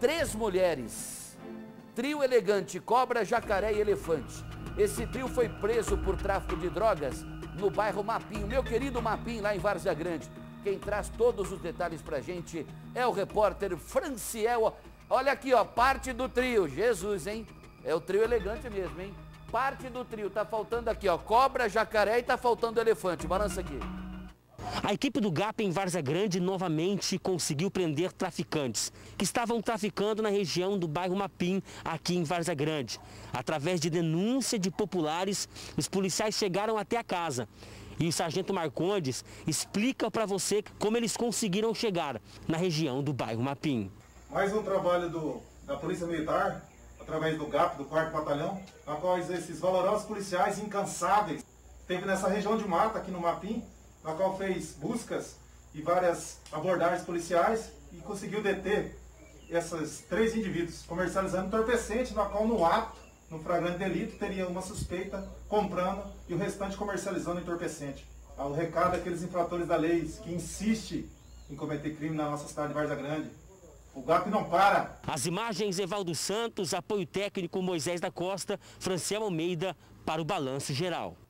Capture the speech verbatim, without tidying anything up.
três mulheres. Trio elegante, cobra, jacaré e elefante. Esse trio foi preso por tráfico de drogas no bairro Mapim. Meu querido Mapim, lá em Várzea Grande. Quem traz todos os detalhes pra gente é o repórter Franciel. Olha aqui, ó, parte do trio. Jesus, hein? É o trio elegante mesmo, hein? Parte do trio. Tá faltando aqui, ó, cobra, jacaré e tá faltando elefante. Balança aqui. A equipe do GAP em Várzea Grande novamente conseguiu prender traficantes que estavam traficando na região do bairro Mapim, aqui em Várzea Grande. Através de denúncia de populares, os policiais chegaram até a casa. E o sargento Marcondes explica para você como eles conseguiram chegar na região do bairro Mapim. Mais um trabalho do, da Polícia Militar, através do GAP, do quarto Batalhão, na qual esses valorosos policiais incansáveis esteve nessa região de mata, aqui no Mapim, na qual fez buscas e várias abordagens policiais e conseguiu deter esses três indivíduos comercializando entorpecente, na qual no ato, no flagrante delito, teria uma suspeita comprando e o restante comercializando entorpecente. O recado àqueles infratores da lei que insistem em cometer crime na nossa cidade de Várzea Grande. O GAP não para. As imagens, Evaldo Santos, apoio técnico Moisés da Costa, Franciel Almeida, para o Balanço Geral.